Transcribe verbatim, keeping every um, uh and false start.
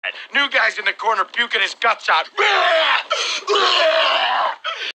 New guy's in the corner puking his guts out.